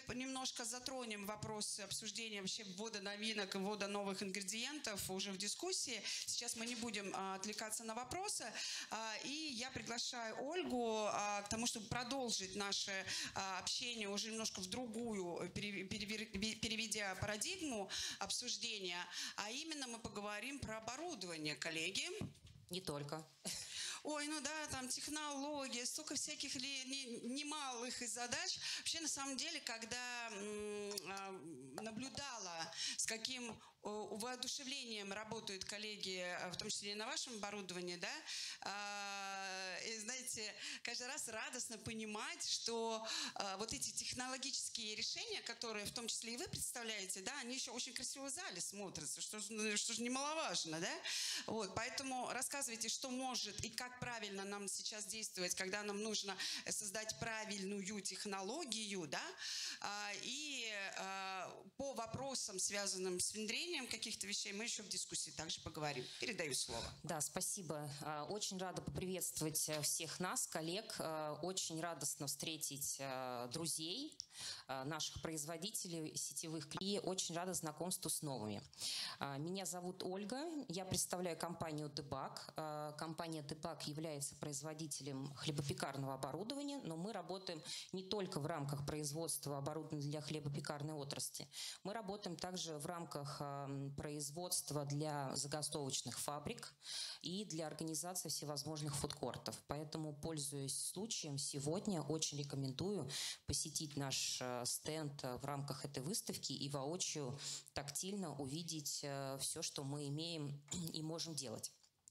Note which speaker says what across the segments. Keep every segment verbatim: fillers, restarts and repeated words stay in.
Speaker 1: немножко затронем вопросы обсуждения вообще ввода новинок и ввода новых ингредиентов уже в дискуссии. Сейчас мы не будем а, отвлекаться на вопросы. А, и я приглашаю Ольгу а, к тому, чтобы продолжить наше а, общение уже немножко в другую, переведя парадигму обсуждения. А именно мы поговорим про оборудование, коллеги.
Speaker 2: Не только.
Speaker 1: Ой, ну да, там технологии, столько всяких ли, немалых не задач. Вообще, на самом деле, когда м, наблюдала, с каким воодушевлением работают коллеги, в том числе и на вашем оборудовании, да, а, и, знаете, каждый раз радостно понимать, что а, вот эти технологические решения, которые в том числе и вы представляете, да, они еще очень красиво в зале смотрятся, что, что же немаловажно, да. Вот, поэтому рассказывайте, что может и как правильно нам сейчас действовать, когда нам нужно создать правильную технологию, да, и по вопросам, связанным с внедрением каких-то вещей, мы еще в дискуссии также поговорим. Передаю слово.
Speaker 2: Да, спасибо. Очень рада поприветствовать всех нас, коллег. Очень радостно встретить друзей, наших производителей сетевых, и очень рада знакомству с новыми. Меня зовут Ольга, я представляю компанию Дебаг. Компания Дебаг является производителем хлебопекарного оборудования, но мы работаем не только в рамках производства оборудования для хлебопекарной отрасли. Мы работаем также в рамках производства для заготовочных фабрик и для организации всевозможных фудкортов. Поэтому, пользуясь случаем, сегодня очень рекомендую посетить наш стенд в рамках этой выставки и воочию тактильно увидеть все, что мы имеем и можем делать.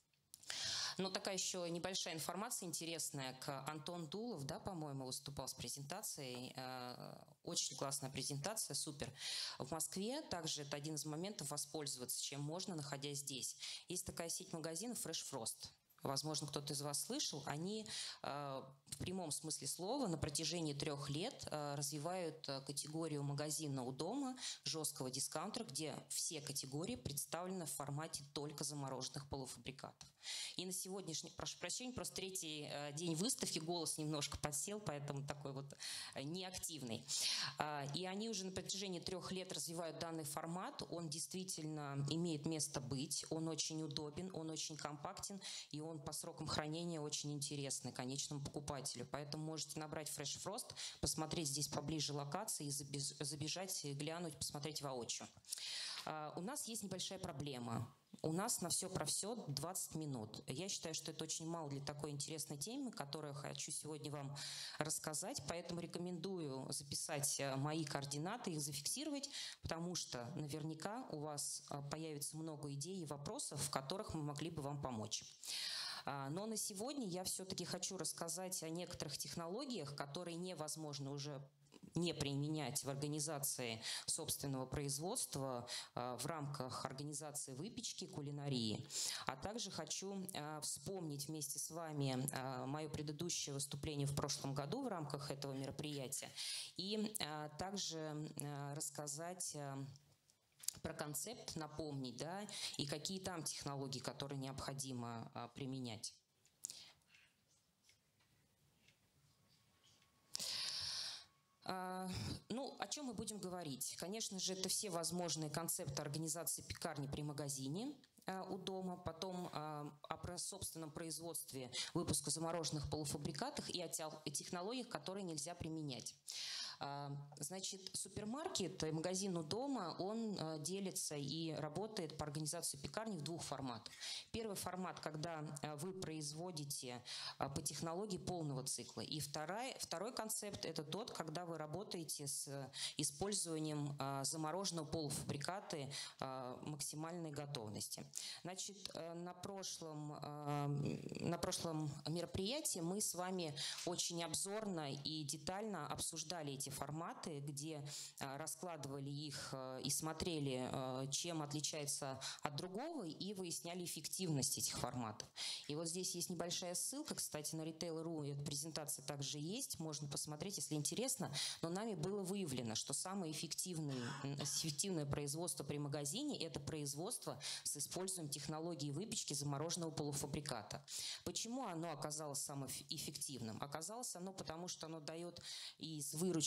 Speaker 2: Но такая еще небольшая информация интересная. К Антон Дулов, да, по-моему, выступал с презентацией. Очень классная презентация, супер. В Москве также это один из моментов воспользоваться, чем можно, находясь здесь. Есть такая сеть магазинов Fresh Frost. Возможно, кто-то из вас слышал, они э, в прямом смысле слова на протяжении трех лет э, развивают категорию магазина у дома, жесткого дискаунтера, где все категории представлены в формате только замороженных полуфабрикатов. И на сегодняшний, прошу прощения, просто третий э, день выставки, голос немножко подсел, поэтому такой вот э, неактивный. Э, и они уже на протяжении трех лет развивают данный формат, он действительно имеет место быть, он очень удобен, он очень компактен, и он по срокам хранения очень интересный конечному покупателю. Поэтому можете набрать Fresh Frost, посмотреть здесь поближе локации, забежать, глянуть, посмотреть воочию. У нас есть небольшая проблема. У нас на все про все двадцать минут. Я считаю, что это очень мало для такой интересной темы, которую я хочу сегодня вам рассказать. Поэтому рекомендую записать мои координаты, их зафиксировать, потому что наверняка у вас появится много идей и вопросов, в которых мы могли бы вам помочь. Но на сегодня я все-таки хочу рассказать о некоторых технологиях, которые невозможно уже не применять в организации собственного производства в рамках организации выпечки, кулинарии. А также хочу вспомнить вместе с вами мое предыдущее выступление в прошлом году в рамках этого мероприятия и также рассказать про концепт, напомнить, да, и какие там технологии, которые необходимо а, применять. А, ну, о чем мы будем говорить? Конечно же, это все возможные концепты организации пекарни при магазине у дома, потом а, о собственном производстве выпуска замороженных полуфабрикатов и о технологиях, которые нельзя применять. Значит, супермаркет и магазин у дома, он делится и работает по организации пекарни в двух форматах. Первый формат, когда вы производите по технологии полного цикла. И второй, второй концепт – это тот, когда вы работаете с использованием замороженного полуфабриката максимальной готовности. Значит, на прошлом, на прошлом мероприятии мы с вами очень обзорно и детально обсуждали эти форматы, где раскладывали их и смотрели, чем отличается от другого, и выясняли эффективность этих форматов. И вот здесь есть небольшая ссылка, кстати, на ритейл точка ру, эта презентация также есть, можно посмотреть, если интересно, но нами было выявлено, что самое эффективное, эффективное производство при магазине – это производство с использованием технологии выпечки замороженного полуфабриката. Почему оно оказалось самым эффективным? Оказалось оно потому, что оно дает из выручки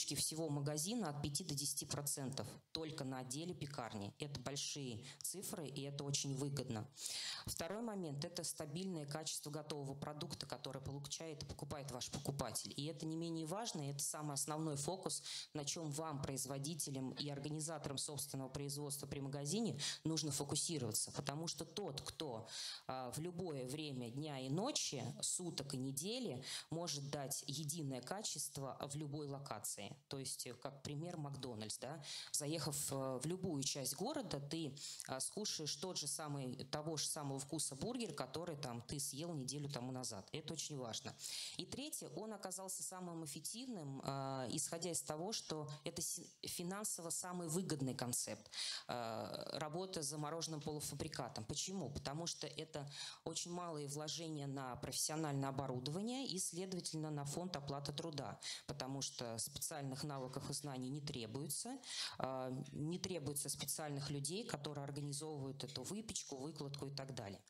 Speaker 2: убыточки всего магазина от пяти до десяти процентов только на отделе пекарни. Это большие цифры, и это очень выгодно. Второй момент – это стабильное качество готового продукта, который получает и покупает ваш покупатель. И это не менее важно, и это самый основной фокус, на чем вам, производителям и организаторам собственного производства при магазине, нужно фокусироваться. Потому что тот, кто а, в любое время дня и ночи, суток и недели может дать единое качество в любой локации. То есть, как пример, Макдональдс. Да? Заехав в любую часть города, ты а, скушаешь тот же самый, того же самого вкуса бургер, который там, ты съел неделю тому назад. Это очень важно. И третье, он оказался самым эффективным, а, исходя из того, что это финансово самый выгодный концепт а, работы с замороженным полуфабрикатом. Почему? Потому что это очень малые вложения на профессиональное оборудование и, следовательно, на фонд оплаты труда, потому что специальных навыков и знаний не требуется, а, не требуется специальных людей, которые организовывают эту выпечку, выкладку и так далее.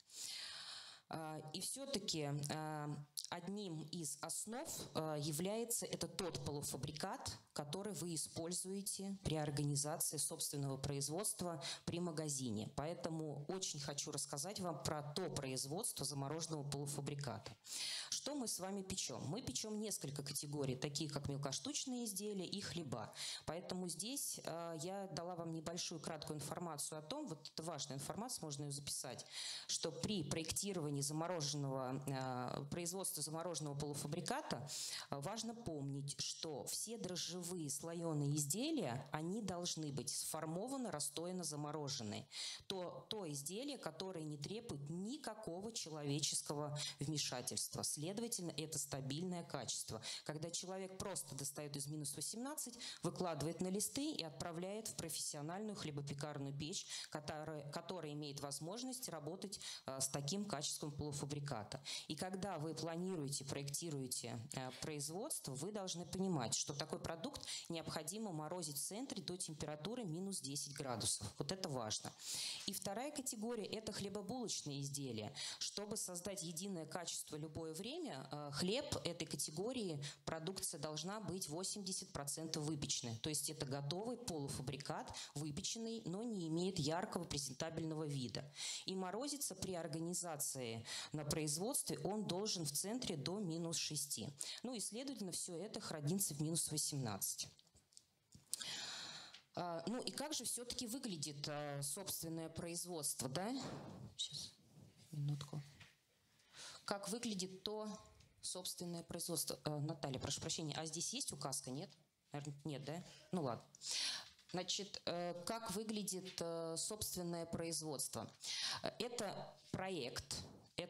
Speaker 2: И все-таки одним из основ является это тот полуфабрикат, который вы используете при организации собственного производства при магазине. Поэтому очень хочу рассказать вам про то производство замороженного полуфабриката. Что мы с вами печем? Мы печем несколько категорий, такие как мелкоштучные изделия и хлеба. Поэтому здесь я дала вам небольшую краткую информацию о том, вот это важная информация, можно ее записать, что при проектировании замороженного, э, производства замороженного полуфабриката э, важно помнить, что все дрожжевые слоеные изделия, они должны быть сформованы, расстояно заморожены. То, то изделие, которое не требует никакого человеческого вмешательства. Следовательно, это стабильное качество. Когда человек просто достает из минус восемнадцати, выкладывает на листы и отправляет в профессиональную хлебопекарную печь, которая, которая имеет возможность работать э, с таким качеством полуфабриката. И когда вы планируете, проектируете э, производство, вы должны понимать, что такой продукт необходимо морозить в центре до температуры минус десять градусов. Вот это важно. И вторая категория – это хлебобулочные изделия. Чтобы создать единое качество в любое время, э, хлеб этой категории, продукция должна быть восемьдесят процентов выпечной. То есть это готовый полуфабрикат, выпеченный, но не имеет яркого презентабельного вида. И морозиться при организации на производстве он должен в центре до минус шести. Ну и, следовательно, все это хранится в минус восемнадцати. А, ну и как же все-таки выглядит а, собственное производство, да? Сейчас, минутку. Как выглядит то собственное производство? А, Наталья, прошу прощения, а здесь есть указка, нет? Наверное, нет, да? Ну ладно. Значит, как выглядит собственное производство? Это проект,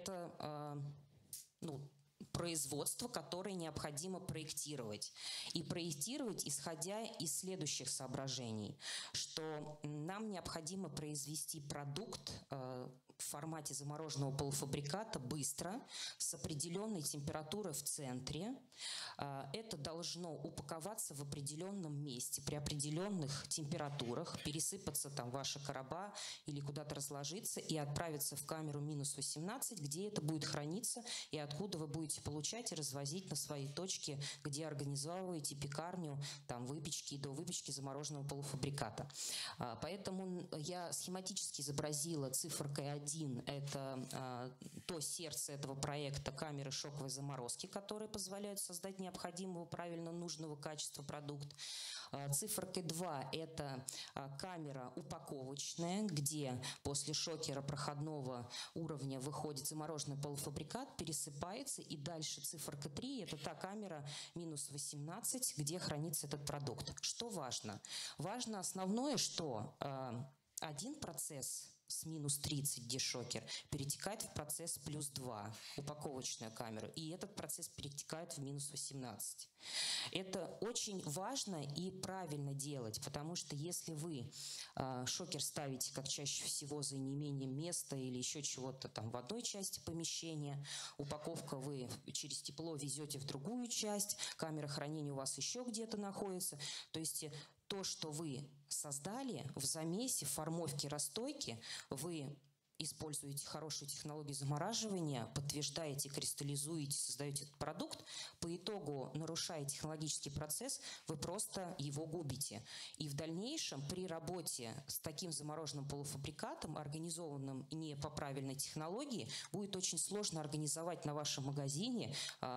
Speaker 2: это ну, производство, которое необходимо проектировать. И проектировать, исходя из следующих соображений, что нам необходимо произвести продукт в формате замороженного полуфабриката быстро, с определенной температурой в центре. Это должно упаковаться в определенном месте, при определенных температурах, пересыпаться там ваша короба или куда-то разложиться и отправиться в камеру минус восемнадцать, где это будет храниться и откуда вы будете получать и развозить на свои точки, где организовываете пекарню, там, выпечки, до выпечки замороженного полуфабриката. Поэтому я схематически изобразила циферкой один. Это а, то сердце этого проекта — камеры шоковой заморозки, которые позволяют создать необходимого, правильно нужного качества продукт. А, циферкой два — это а, камера упаковочная, где после шокера проходного уровня выходит замороженный полуфабрикат, пересыпается, и дальше циферка три — это та камера минус восемнадцать, где хранится этот продукт. Что важно? Важно основное, что а, один процесс с минус тридцать, где шокер, перетекает в процесс плюс два, упаковочную камеру, и этот процесс перетекает в минус восемнадцать. Это очень важно и правильно делать, потому что если вы э, шокер ставите, как чаще всего, за неимением места или еще чего-то там в одной части помещения, упаковка вы через тепло везете в другую часть, камера хранения у вас еще где-то находится, то есть то, что вы создали в замесе, в формовке, расстойке, вы используете хорошую технологию замораживания, подтверждаете, кристаллизуете, создаете этот продукт, по итогу, нарушая технологический процесс, вы просто его губите. И в дальнейшем при работе с таким замороженным полуфабрикатом, организованным не по правильной технологии, будет очень сложно организовать на вашем магазине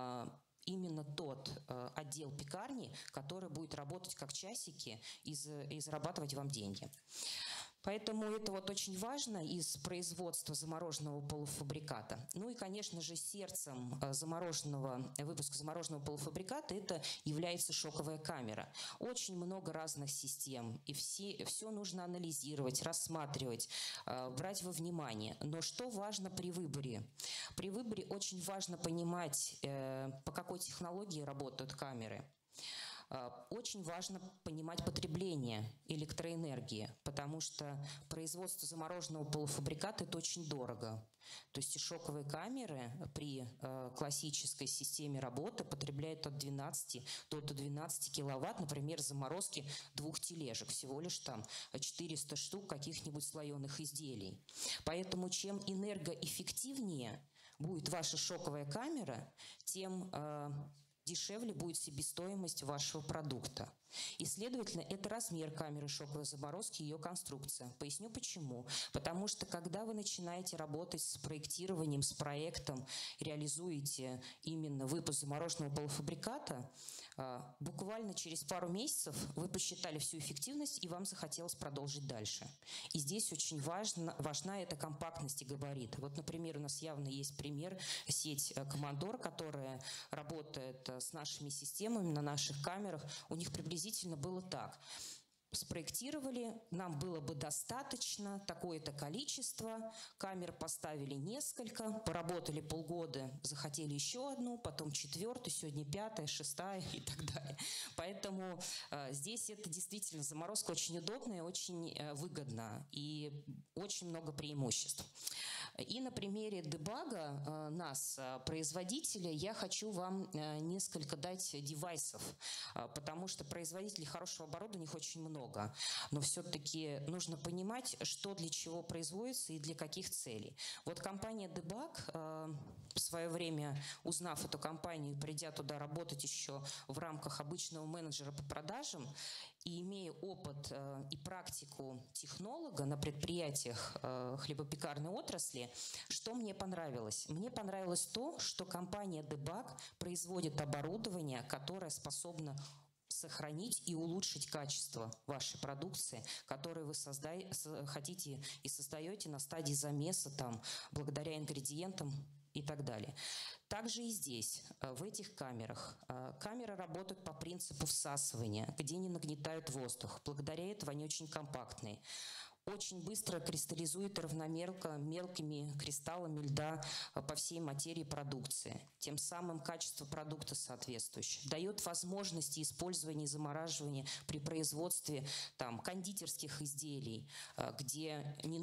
Speaker 2: именно тот э, отдел пекарни, который будет работать как часики и, и зарабатывать вам деньги. Поэтому это вот очень важно из производства замороженного полуфабриката. Ну и, конечно же, сердцем замороженного, выпуска замороженного полуфабриката это является шоковая камера. Очень много разных систем, и все, все нужно анализировать, рассматривать, брать во внимание. Но что важно при выборе? При выборе очень важно понимать, по какой технологии работают камеры. Очень важно понимать потребление электроэнергии, потому что производство замороженного полуфабриката – это очень дорого. То есть и шоковые камеры при э, классической системе работы потребляют от двенадцати до двенадцати киловатт, например, заморозки двух тележек, всего лишь там четыреста штук каких-нибудь слоеных изделий. Поэтому чем энергоэффективнее будет ваша шоковая камера, тем э, дешевле будет себестоимость вашего продукта. И, следовательно, это размер камеры шоковой заморозки, ее конструкция. Поясню почему. Потому что, когда вы начинаете работать с проектированием, с проектом, реализуете именно выпуск замороженного полуфабриката, буквально через пару месяцев вы посчитали всю эффективность, и вам захотелось продолжить дальше. И здесь очень важно, важна эта компактность и габарит. Вот, например, у нас явно есть пример сеть Командор, которая работает с нашими системами на наших камерах. У них приблизительно было так. Спроектировали, нам было бы достаточно, такое-то количество, камер поставили несколько, поработали полгода, захотели еще одну, потом четвертую, сегодня пятая, шестая и так далее. Поэтому э, здесь это действительно заморозка очень удобная, очень э, выгодна и очень много преимуществ. И на примере дебага э, нас, производителя, я хочу вам э, несколько дать девайсов, э, потому что производителей хорошего оборудования их очень много. Но все-таки нужно понимать, что для чего производится и для каких целей. Вот компания Debug, э, в свое время, узнав эту компанию, придя туда работать еще в рамках обычного менеджера по продажам, и имея опыт э, и практику технолога на предприятиях э, хлебопекарной отрасли, что мне понравилось? Мне понравилось то, что компания Debug производит оборудование, которое способно сохранить и улучшить качество вашей продукции, которую вы создай, хотите и создаете на стадии замеса, там, благодаря ингредиентам и так далее. Также и здесь, в этих камерах, камеры работают по принципу всасывания, где не нагнетают воздух. Благодаря этому они очень компактные. Очень быстро кристаллизует равномерно мелкими кристаллами льда по всей материи продукции. Тем самым качество продукта соответствующее. Дает возможности использования и замораживания при производстве там, кондитерских изделий, где не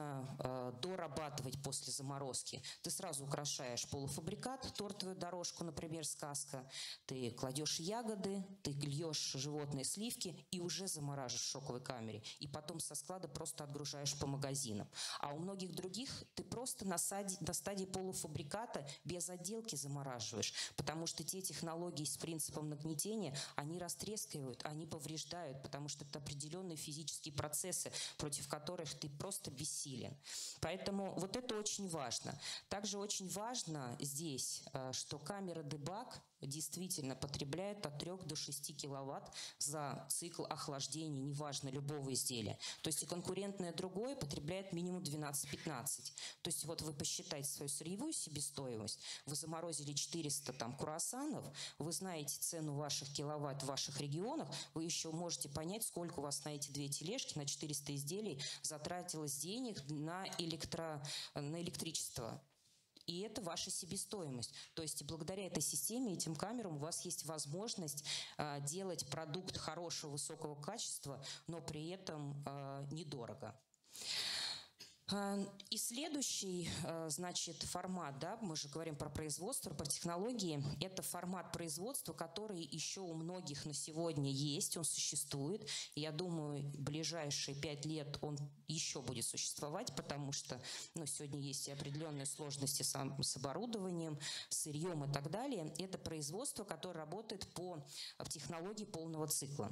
Speaker 2: нужно дорабатывать после заморозки. Ты сразу украшаешь полуфабрикат, тортовую дорожку, например, сказка, ты кладешь ягоды, ты льешь животные сливки и уже замораживаешь в шоковой камере. И потом со склада просто отгружаешь по магазинам. А у многих других ты просто на, саде, на стадии полуфабриката без отделки замораживаешь, потому что те технологии с принципом нагнетения, они растрескивают, они повреждают, потому что это определенные физические процессы, против которых ты просто бессилен. Поэтому вот это очень важно. Также очень важно здесь, что камера Debug действительно потребляет от трёх до шести киловатт за цикл охлаждения, неважно, любого изделия. То есть и конкурентное другое потребляет минимум двенадцать-пятнадцать. То есть вот вы посчитайте свою сырьевую себестоимость, вы заморозили четыреста там круассанов, вы знаете цену ваших киловатт в ваших регионах, вы еще можете понять, сколько у вас на эти две тележки, на четыреста изделий затратилось денег на, электро, на электричество. И это ваша себестоимость. То есть благодаря этой системе, этим камерам у вас есть возможность э, делать продукт хорошего, высокого качества, но при этом э, недорого. И следующий, значит, формат, да, мы же говорим про производство, про технологии, это формат производства, который еще у многих на сегодня есть, он существует. И я думаю, в ближайшие пять лет он еще будет существовать, потому что, ну, сегодня есть и определенные сложности с, с оборудованием, сырьем и так далее. Это производство, которое работает по технологии полного цикла.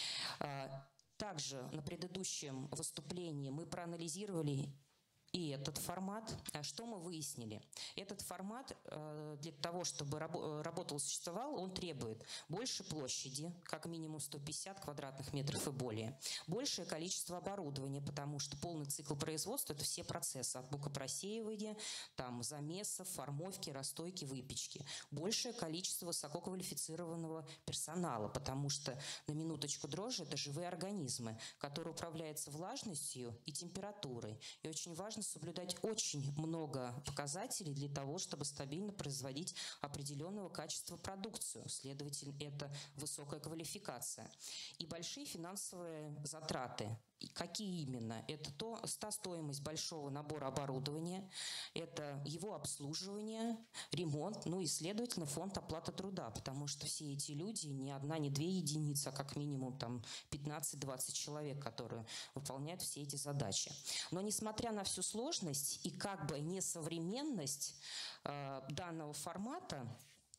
Speaker 2: Также на предыдущем выступлении мы проанализировали и этот формат. Что мы выяснили? Этот формат для того, чтобы работал, существовал, он требует больше площади, как минимум сто пятьдесят квадратных метров и более, большее количество оборудования, потому что полный цикл производства – это все процессы от букопросеивания, там, замеса, формовки, расстойки, выпечки, большее количество высококвалифицированного персонала, потому что, на минуточку, дрожжи – это живые организмы, которые управляются влажностью и температурой. И очень важно соблюдать очень много показателей для того, чтобы стабильно производить определенного качества продукцию. Следовательно, это высокая квалификация. И большие финансовые затраты. И какие именно? Это то, та стоимость большого набора оборудования, это его обслуживание, ремонт, ну и, следовательно, фонд оплаты труда, потому что все эти люди, ни одна, ни две единицы, а как минимум там пятнадцать-двадцать человек, которые выполняют все эти задачи. Но несмотря на всю сложность и как бы несовременность э, данного формата,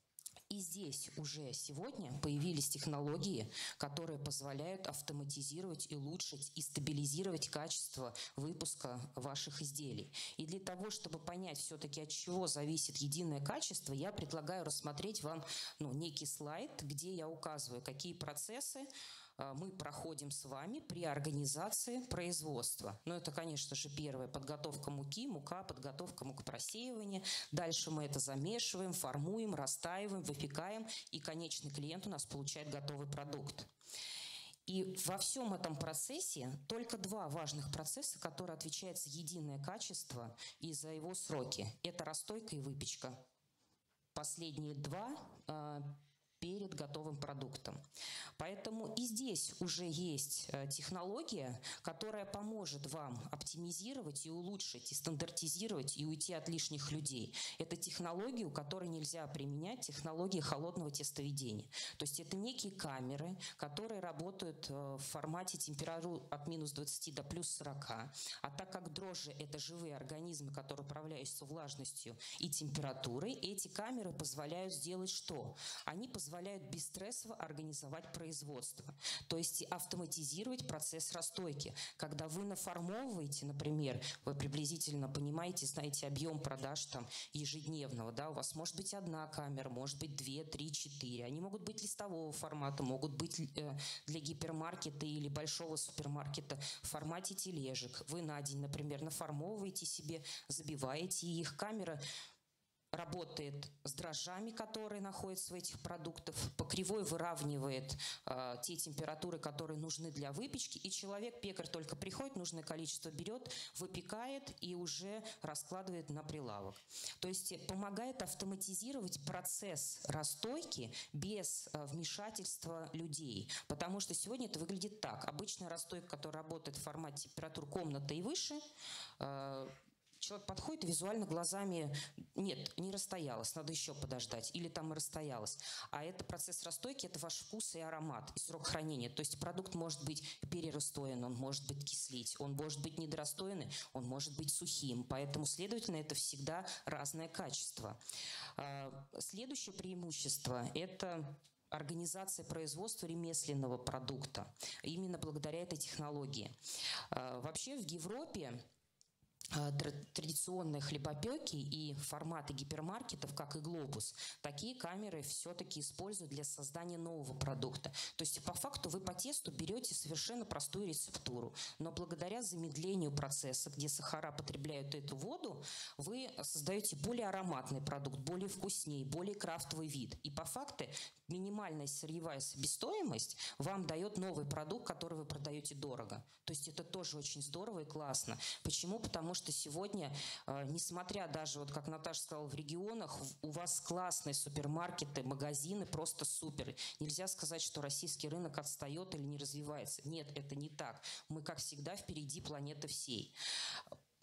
Speaker 2: и здесь уже сегодня появились технологии, которые позволяют автоматизировать и улучшить и стабилизировать качество выпуска ваших изделий. И для того, чтобы понять все-таки, от чего зависит единое качество, я предлагаю рассмотреть вам, ну, некий слайд, где я указываю, какие процессы мы проходим с вами при организации производства. Ну, это, конечно же, первое – подготовка муки, мука, подготовка мукопросеивания. Дальше мы это замешиваем, формуем, растаиваем, выпекаем, и конечный клиент у нас получает готовый продукт. И во всем этом процессе только два важных процесса, которые отвечают за единое качество и за его сроки. Это расстойка и выпечка. Последние два перед готовым продуктом. Поэтому и здесь уже есть технология, которая поможет вам оптимизировать и улучшить, и стандартизировать, и уйти от лишних людей. Это технология, у которой нельзя применять технологии холодного тестоведения. То есть это некие камеры, которые работают в формате температуры от минус двадцати до плюс сорока. А так как дрожжи – это живые организмы, которые управляются влажностью и температурой, эти камеры позволяют сделать что? Они позволяют позволяют бесстрессово организовать производство, то есть автоматизировать процесс расстойки. Когда вы наформовываете, например, вы приблизительно понимаете, знаете объем продаж там ежедневного, да, у вас может быть одна камера, может быть две, три, четыре. Они могут быть листового формата, могут быть для гипермаркета или большого супермаркета в формате тележек. Вы на день, например, наформовываете себе, забиваете их. Камера работает с дрожжами, которые находятся в этих продуктах, по кривой выравнивает э, те температуры, которые нужны для выпечки, и человек, пекарь, только приходит, нужное количество берет, выпекает и уже раскладывает на прилавок. То есть помогает автоматизировать процесс расстойки без э, вмешательства людей, потому что сегодня это выглядит так. Обычная расстойка, которая работает в формате температур комнаты и выше, э, человек подходит и визуально глазами, нет, не расстоялась, надо еще подождать, или там и расстоялась. А это процесс расстойки, это ваш вкус и аромат, и срок хранения. То есть продукт может быть перерасстоен, он может быть кислить, он может быть недорасстоянный, он может быть сухим. Поэтому, следовательно, это всегда разное качество. Следующее преимущество – это организация производства ремесленного продукта, именно благодаря этой технологии. Вообще в Европе традиционные хлебопеки и форматы гипермаркетов, как и Глобус, такие камеры все-таки используют для создания нового продукта. То есть по факту вы по тесту берете совершенно простую рецептуру, но благодаря замедлению процесса, где сахара потребляют эту воду, вы создаете более ароматный продукт, более вкуснее, более крафтовый вид. И по факту минимальная сырьевая себестоимость вам дает новый продукт, который вы продаете дорого. То есть это тоже очень здорово и классно. Почему? Потому что сегодня, несмотря даже, вот как Наташа сказала, в регионах у вас классные супермаркеты, магазины, просто супер. Нельзя сказать, что российский рынок отстает или не развивается. Нет, это не так. Мы, как всегда, впереди планеты всей.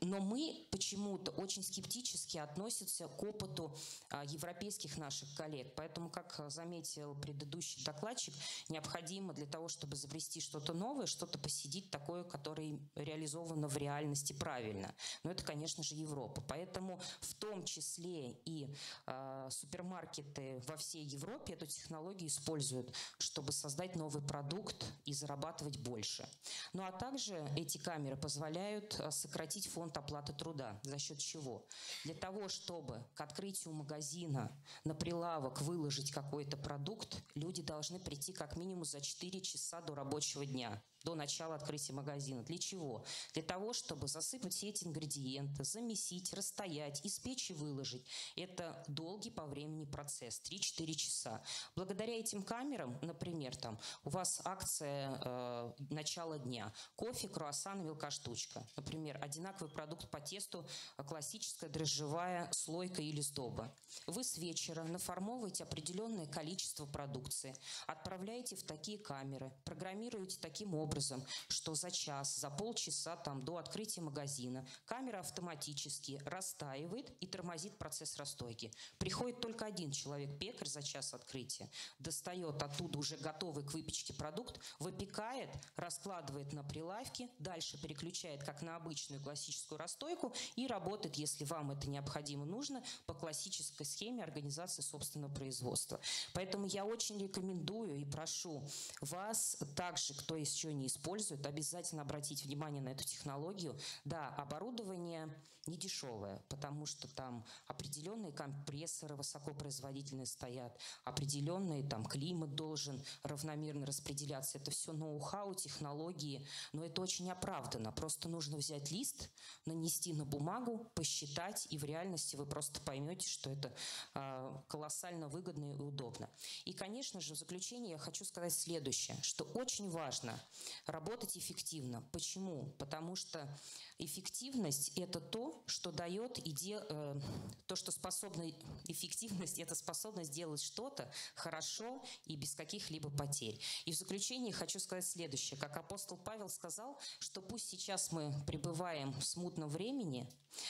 Speaker 2: Но мы почему-то очень скептически относимся к опыту европейских наших коллег. Поэтому, как заметил предыдущий докладчик, необходимо для того, чтобы изобрести что-то новое, что-то посидеть такое, которое реализовано в реальности правильно. Но это, конечно же, Европа. Поэтому в том числе и э, супермаркеты во всей Европе эту технологию используют, чтобы создать новый продукт и зарабатывать больше. Ну а также эти камеры позволяют сократить фонд оплаты труда. За счет чего? Для того, чтобы к открытию магазина на прилавок выложить какой-то продукт, люди должны прийти как минимум за четыре часа до рабочего дня, до начала открытия магазина. Для чего? Для того, чтобы засыпать все эти ингредиенты, замесить, расстоять, испечь и выложить. Это долгий по времени процесс, три-четыре часа. Благодаря этим камерам, например, там, у вас акция э, начала дня. Кофе, круассан, мелка штучка. Например, одинаковый продукт по тесту, классическая дрожжевая слойка или сдоба. Вы с вечера наформовываете определенное количество продукции, отправляете в такие камеры, программируете таким образом, что за час, за полчаса там, до открытия магазина камера автоматически растаивает и тормозит процесс расстойки. Приходит только один человек, пекарь, за час открытия, достает оттуда уже готовый к выпечке продукт, выпекает, раскладывает на прилавке, дальше переключает как на обычную классическую расстойку и работает, если вам это необходимо нужно, по классической схеме организации собственного производства. Поэтому я очень рекомендую и прошу вас, также, кто еще не использует, обязательно обратить внимание на эту технологию. Да, оборудование не дешевое, потому что там определенные компрессоры высокопроизводительные стоят, определенный там климат должен равномерно распределяться. Это все ноу-хау, технологии, но это очень оправданно. Просто нужно взять лист, нанести на бумагу, посчитать, и в реальности вы просто поймете, что это э, колоссально выгодно и удобно. И, конечно же, в заключение я хочу сказать следующее, что очень важно работать эффективно. Почему? Потому что эффективность – это то, что дает иде... э, то, что способна эффективность – это способность делать что-то хорошо и без каких-либо потерь. И в заключение хочу сказать следующее. Как апостол Павел сказал, что пусть сейчас мы пребываем в смутном времени,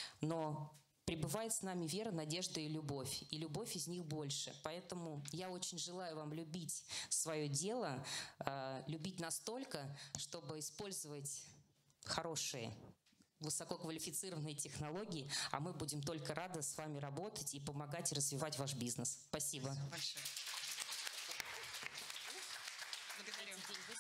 Speaker 2: но пребывает с нами вера, надежда и любовь. И любовь из них больше. Поэтому я очень желаю вам любить свое дело, э, любить настолько, чтобы использовать хорошие, высококвалифицированные технологии, а мы будем только рады с вами работать и помогать и развивать ваш бизнес. Спасибо.
Speaker 1: Спасибо большое. Благодарю.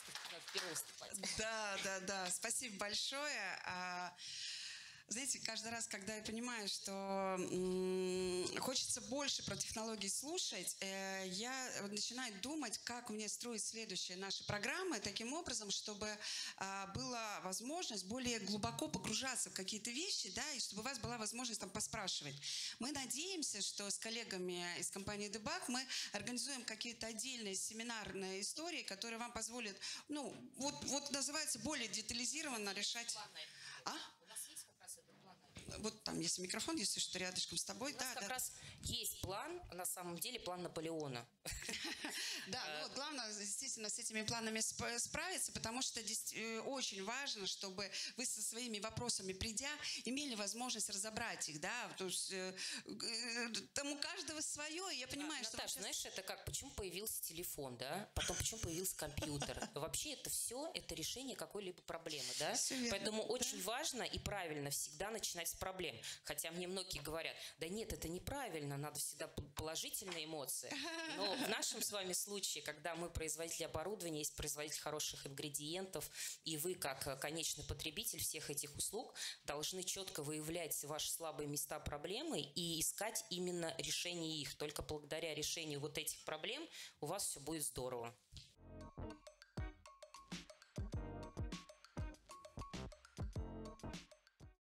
Speaker 1: Да, да, да. Спасибо большое. Знаете, каждый раз, когда я понимаю, что м, хочется больше про технологии слушать, э, я начинаю думать, как мне строить следующие наши программы таким образом, чтобы э, была возможность более глубоко погружаться в какие-то вещи, да, и чтобы у вас была возможность там поспрашивать. Мы надеемся, что с коллегами из компании Дебаг мы организуем какие-то отдельные семинарные истории, которые вам позволят, ну, вот, вот называется, более детализированно решать... А? Вот там есть микрофон, если что, рядышком с тобой.
Speaker 2: У нас
Speaker 1: да,
Speaker 2: как
Speaker 1: да.
Speaker 2: раз есть план, на самом деле план Наполеона.
Speaker 1: Да, ну вот главное, естественно, с этими планами справиться, потому что очень важно, чтобы вы со своими вопросами придя, имели возможность разобрать их, да, потому что там у каждого свое, и я понимаю,
Speaker 2: а,
Speaker 1: что...
Speaker 2: Наташа, сейчас... знаешь, это как, почему появился телефон, да, потом почему появился компьютер. Вообще это все, это решение какой-либо проблемы, да, поэтому очень важно и правильно всегда начинать с проблем. Хотя мне многие говорят, да нет, это неправильно, надо всегда положительные эмоции. Но в нашем с вами случае, когда мы производитель оборудования, есть производитель хороших ингредиентов, и вы, как конечный потребитель всех этих услуг, должны четко выявлять ваши слабые места проблемы и искать именно решение их. Только благодаря решению вот этих проблем у вас все будет здорово.